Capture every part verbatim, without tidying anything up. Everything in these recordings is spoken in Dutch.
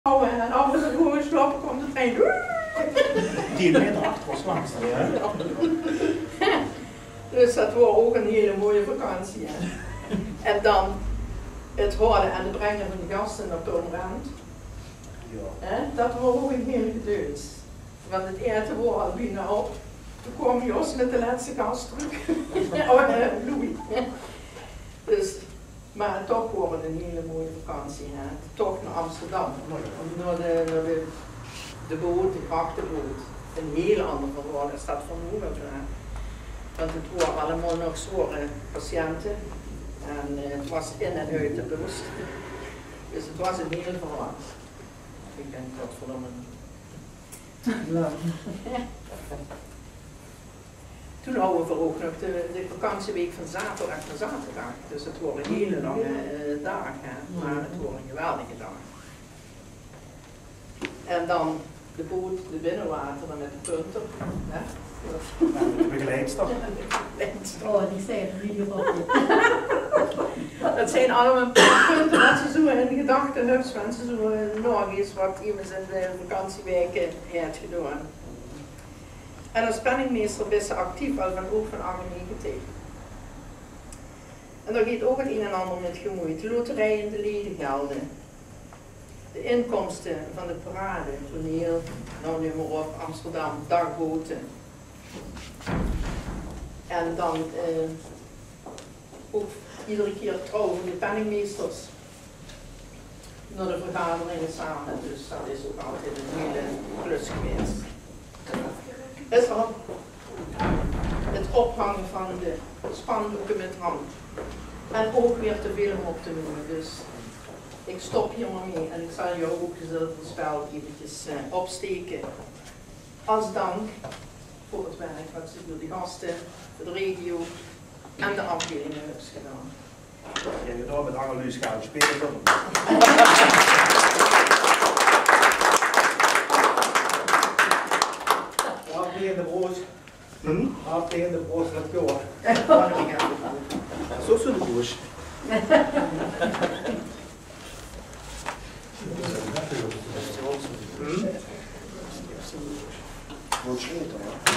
En af en toe gewoon slapen kwam de trein. Die meter achter was langs. Ja. Dus dat was ook een hele mooie vakantie. Hè. En dan het horen en het brengen van de gasten naar Toonrand. Ja. Dat was ook een hele gedeus. Want het eten was al bijna op. Toen kwam Jos met de laatste gast terug. Oh, uh, Louis. Dus, maar toch was het een hele mooie vakantie. Hè. Toch naar Amsterdam. Naar de, naar de, de boot, de krachtenboot. Een heel ander verhaal als dat van nu. Want het waren allemaal nog zware patiënten. En uh, het was in en uit de bus. Dus het was een heel verhaal. Ik denk dat voor hem een... Ja. Toen hadden we ook nog de, de vakantieweek van zaterdag naar zaterdag. Dus het waren hele lange uh, dagen, maar het waren geweldige dagen. En dan de boot, de binnenwateren met de punter. Hè? De begeleidster. Oh, die zijn er niet op. Dat zijn allemaal punten wat ze zo in de gedachten hebben, want ze zo nog eens wat iemand in de vakantieweken heeft gedaan. En als penningmeester is ze actief al van ook van Arnhem tegen. En daar gaat ook het een en ander met gemoeid. De loterijen, de ledengelden. De inkomsten van de parade, toneel, nou nu maar op Amsterdam, dagboten. En dan eh, ook iedere keer trouwen de penningmeesters naar de vergaderingen samen. Dus dat is ook altijd een hele klus geweest. Is er het ophangen van de spandoeken met hand. En ook weer te veel om op te noemen. Dus ik stop hier maar mee en ik zal jou ook het spel eventjes uh, opsteken. Als dank voor het werk wat ze door de gasten, de regio en de afdelingen hebben gedaan. Ja, je door met Angeluus gaan spelen. Aflegende brood. Hm? Aflegende brood van het koor. Zo zo de douche. Hm? Wat scheelt er?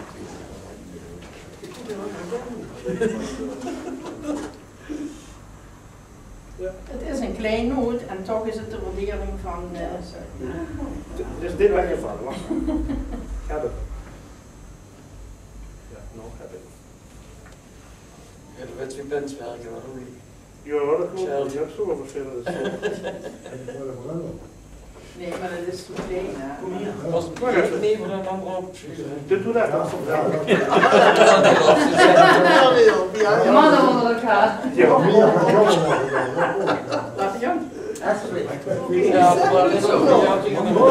Ja. Het is een klein noot en toch is het de waardering van... Uh, dus dit ben je van, wacht. Hebben. Ja, nog hebben. Ja, de wet weer pens werken, maar hoe? Ja, dat klopt. Je hebt zo verschillende. Nee, maar dat is te klein, hè? Kom hier. Als het niet meer een ander op. Doe doe dat dan. De mannen onder elkaar. Ja. Laat Jan. Ja, maar dat is ook ja, tegen een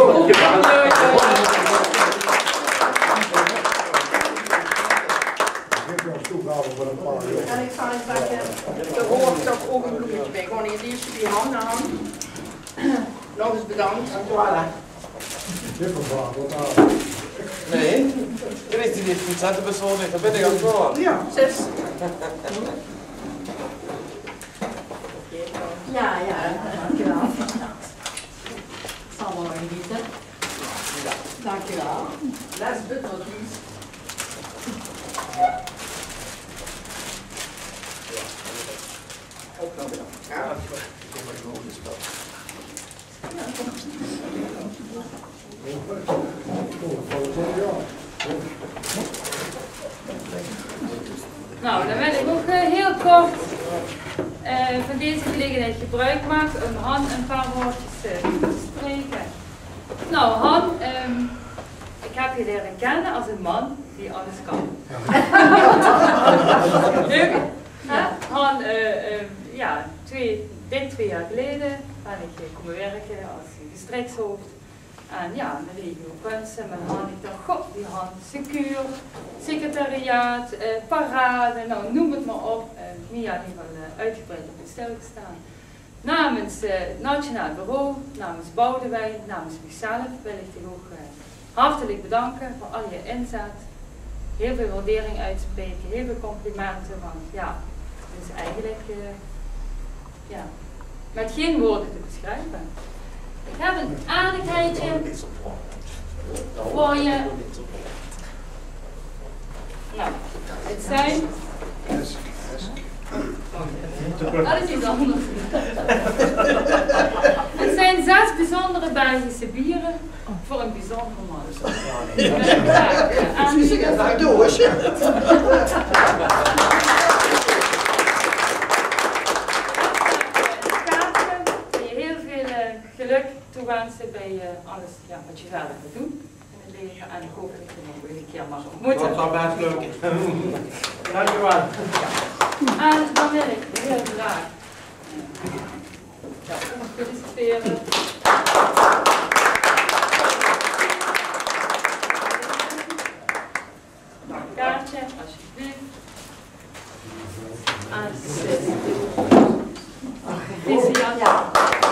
En ik zal eens zeggen, er hoort toch ook een bloemetje bij. Gewoon in die die handen aan. Nog eens bedankt. Voilà. nee, je weet het niet goed, zet de persoon niet, dan ben ik aan het woord. Ja, zes. Ja, ja, dankjewel. Ik zal wel genieten. Ja. Dankjewel. Last but not least. Ook nog bedankt. Ja. Nou, dan wil ik ook uh, heel kort uh, van deze gelegenheid gebruik maken om Han een paar woordjes uh, te spreken. Nou, Han, um, ik heb je leren kennen als een man die alles kan. Leuk, hè? Han, uh, uh, ja, twee, dik twee jaar geleden ben ik komen werken als districtshoofd. En ja, in de regio Kunsten, met Han, ik dacht, god, die Han, secuur, secretariaat, eh, parade, nou noem het maar op. Uh, Mia heeft wel uh, uitgebreid op het stilgestaan. Namens uh, het Nationaal Bureau, namens Boudewijn, namens mezelf wil ik je ook uh, hartelijk bedanken voor al je inzet. Heel veel waardering uitspreken, heel veel complimenten, want ja, het is eigenlijk uh, ja, met geen woorden te beschrijven. Ik heb een aardigheidje voor je. Nou, het zijn... Dat is iets anders. Het zijn zes bijzondere Belgische bieren voor een bijzondere man. Ze gaan naar doosje. Je heel veel uh, geluk toewensen bij uh, alles ja, wat je verder gaat doen in het leven. En ik hoop dat ik je nog een keer mag ontmoeten. Dat zou best leuk zijn. Dankjewel. En dan wil ik heel graag ja, feliciteren. Een kaartje, alsjeblieft. En deze Jan. Ja.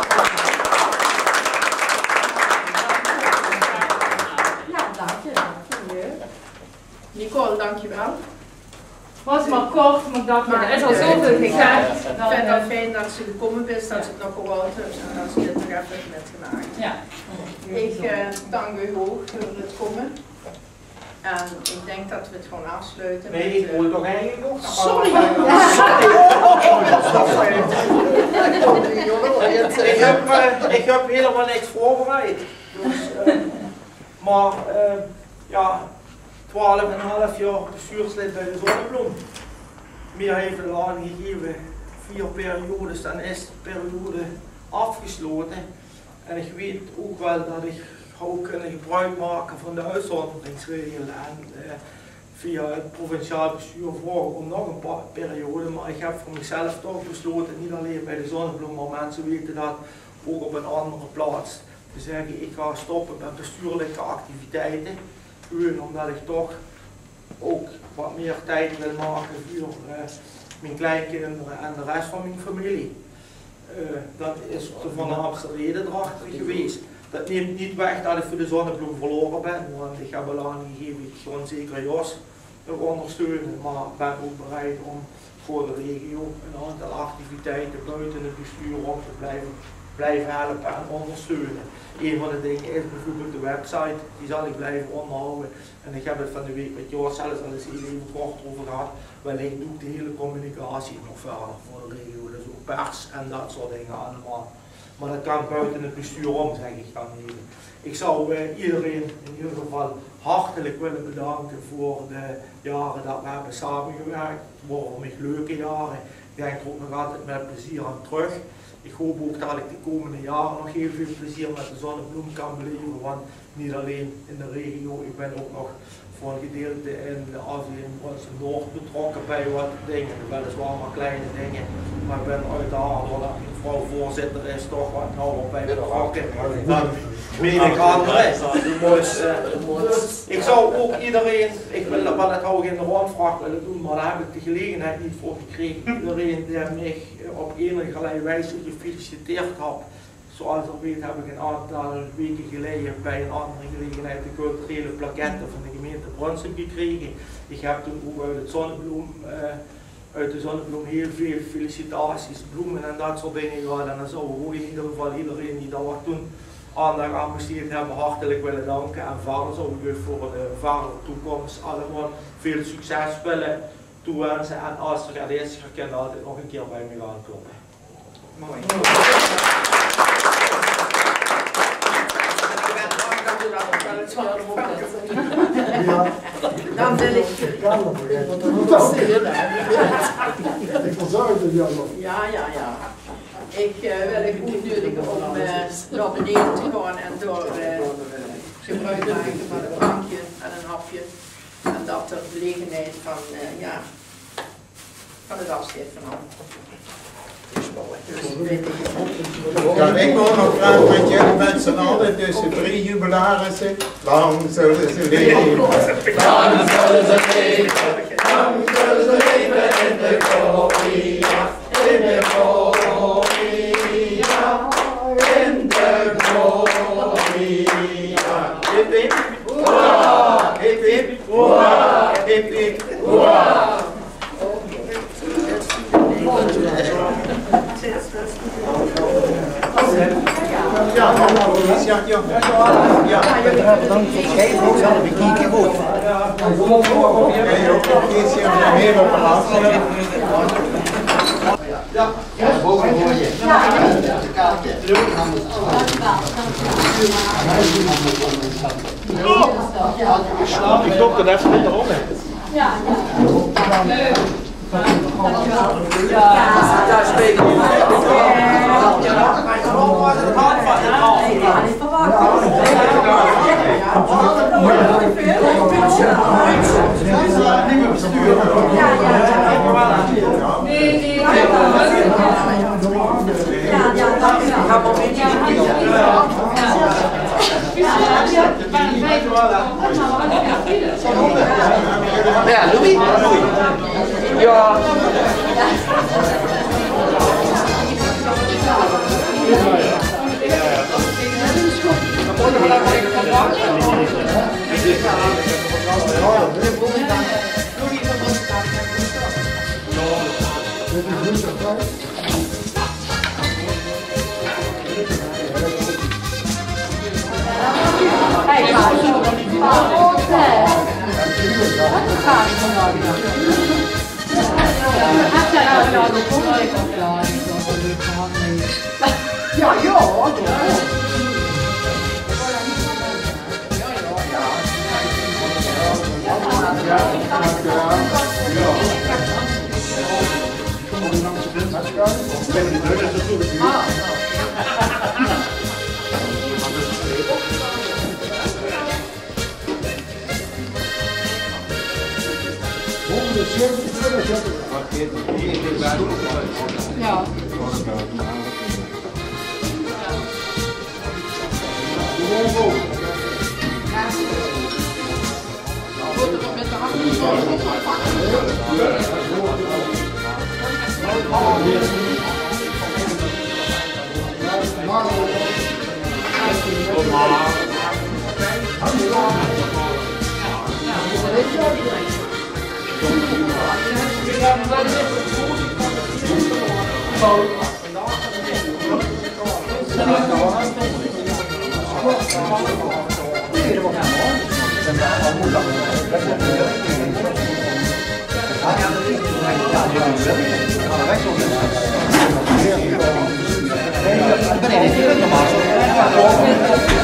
Ja, dank je. Dank je. Nicole, dankjewel. Was maar kort, maar ik dacht, ja, er is al zoveel gezegd. Ik vind het fijn dat ze gekomen is, dat ze het nog gehoord heeft en dat ze dit nog even heeft metgemaakt. Ja. Ik uh, dank u ook voor het komen. En ik denk dat we het gewoon afsluiten. Nee, met, ik uh, moet toch eigenlijk nog. Sorry! Ik heb, uh, ik heb helemaal niks voorbereid. Dus, uh, maar uh, ja, twaalf en een half jaar bestuurslid bij de Zonnebloem. Meer heeft het al aangegeven, vier periodes, dan is de periode afgesloten. En ik weet ook wel dat ik ook kunnen gebruik maken van de uitzonderingsregel en uh, via het provinciaal bestuur voor om nog een paar perioden. Maar ik heb voor mezelf toch besloten, niet alleen bij de Zonnebloem, maar mensen weten dat ook op een andere plaats, te zeggen ik ga stoppen met bestuurlijke activiteiten. Gewoon omdat ik toch ook wat meer tijd wil maken voor uh, mijn kleinkinderen en de rest van mijn familie. Uh, dat is de voornaamste reden erachter geweest. Dat neemt niet weg dat ik voor de Zonnebloem verloren ben, want ik heb al aangegeven, ik ga zeker Jos nog ondersteunen, maar ik ben ook bereid om voor de regio een aantal activiteiten buiten het bestuur om te blijven, blijven helpen en ondersteunen. Een van de dingen is bijvoorbeeld de website, die zal ik blijven onderhouden. En ik heb het van de week met Jos zelfs al eens even kort over gehad. Wellicht doe ik de hele communicatie nog verder voor de regio, dus ook pers en dat soort dingen allemaal. Maar dat kan buiten het bestuur om, zeg ik dan even. Ik zou uh, iedereen in ieder geval hartelijk willen bedanken voor de jaren dat we hebben samengewerkt. Het waren voor mij leuke jaren. Ik denk er ook nog altijd met plezier aan terug. Ik hoop ook dat ik de komende jaren nog heel veel plezier met de Zonnebloem kan beleven, want niet alleen in de regio, ik ben ook nog voor een gedeelte in de afdeling Noord betrokken bij wat dingen, weliswaar maar kleine dingen, maar ik ben uiteraard, omdat mijn vrouw voorzitter is, toch wat nauwer bij betrokken dan menig anderen. Dus uh, ik zou ook iedereen, ik wil wel het ook in de rondvraag willen doen, maar daar heb ik de gelegenheid niet voor gekregen. Iedereen die mij op enige wijze gefeliciteerd had. Zoals u weet heb ik een aantal weken geleden bij een andere gelegenheid de culturele plaquette van de gemeente Brunsum gekregen. Ik heb toen ook uit, het Zonnebloem, uh, uit de Zonnebloem heel veel felicitaties, bloemen en dat soort dingen gehad. En dan zou ik ook in ieder geval iedereen die daar toen aandacht aan besteed hebben hartelijk willen danken. En verder zou ik u voor de verdere toekomst allemaal veel succes willen toewensen. En als er er is, je kan altijd nog een keer bij me gaan komen. Mooi. Ja. Dan wil ik. Ik verzorg het jammer. Ja, ja, ja. Ik uh, wil ik uitnodigen om uh, naar beneden te gaan en door uh, gebruik maken van een drankje en een hapje. En dat ter gelegenheid van, uh, ja, van het afscheid van hem. Ja, ik wil nog graag met jullie met z'n allen tussen drie jubilarissen. Lang zullen ze leven. Lang zullen ze leven. Lang zullen ze leven in de gloria. In de gloria. In de gloria. Hip hip. Hoera! Hip hip. Hoera! Hip hip. Hoera! Ja. Ja, ja, ja. Ja, bedankt voor het geven ook. Ja, dat bekijk ik ook. Ja, je ook nog eens meer op een laatste. Ja, ja, boven hoor je. Ja, de kaartje. Ik stop er even in de ronde. Ja, ja. Leuk. Daar spelen we. Nee, nee, Ja, ja, dank je Ja, Louis? Ja. Kijk maar, ja, ja, ja. Ja,